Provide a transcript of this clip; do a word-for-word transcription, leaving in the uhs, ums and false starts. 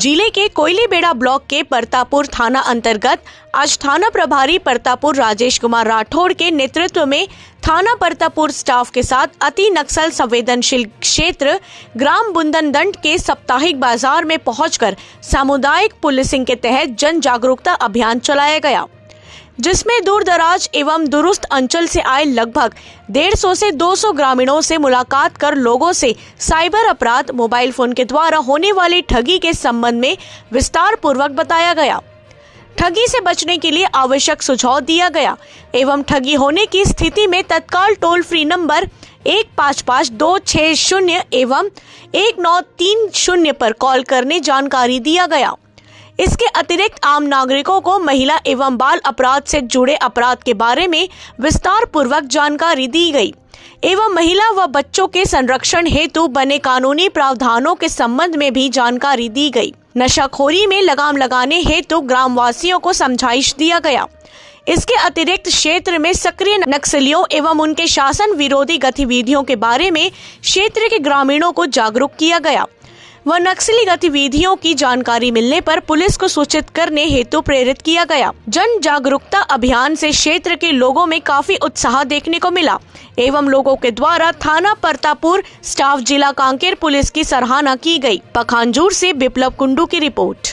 जिले के कोयलीबेड़ा ब्लॉक के परतापुर थाना अंतर्गत आज थाना प्रभारी परतापुर राजेश कुमार राठौड़ के नेतृत्व में थाना परतापुर स्टाफ के साथ अति नक्सल संवेदनशील क्षेत्र ग्राम बुंदनदंड के साप्ताहिक बाजार में पहुंचकर सामुदायिक पुलिसिंग के तहत जन जागरूकता अभियान चलाया गया, जिसमें दूर दराज एवं दुरुस्त अंचल से आए लगभग डेढ़ सौ से दो सौ ग्रामीणों से मुलाकात कर लोगों से साइबर अपराध, मोबाइल फोन के द्वारा होने वाली ठगी के संबंध में विस्तार पूर्वक बताया गया। ठगी से बचने के लिए आवश्यक सुझाव दिया गया एवं ठगी होने की स्थिति में तत्काल टोल फ्री नंबर एक पाँच पाँच दो छह शून्य एवं एक नौ तीन शून्य पर कॉल करने जानकारी दिया गया। इसके अतिरिक्त आम नागरिकों को महिला एवं बाल अपराध से जुड़े अपराध के बारे में विस्तार पूर्वक जानकारी दी गई एवं महिला व बच्चों के संरक्षण हेतु बने कानूनी प्रावधानों के संबंध में भी जानकारी दी गई। नशाखोरी में लगाम लगाने हेतु ग्रामवासियों को समझाइश दिया गया। इसके अतिरिक्त क्षेत्र में सक्रिय नक्सलियों एवं उनके शासन विरोधी गतिविधियों के बारे में क्षेत्र के ग्रामीणों को जागरूक किया गया व नक्सली गतिविधियों की जानकारी मिलने पर पुलिस को सूचित करने हेतु प्रेरित किया गया। जन जागरूकता अभियान से क्षेत्र के लोगों में काफी उत्साह देखने को मिला एवं लोगों के द्वारा थाना परतापुर स्टाफ जिला कांकेर पुलिस की सराहना की गई। पखांजूर से बिप्लब कुंडू की रिपोर्ट।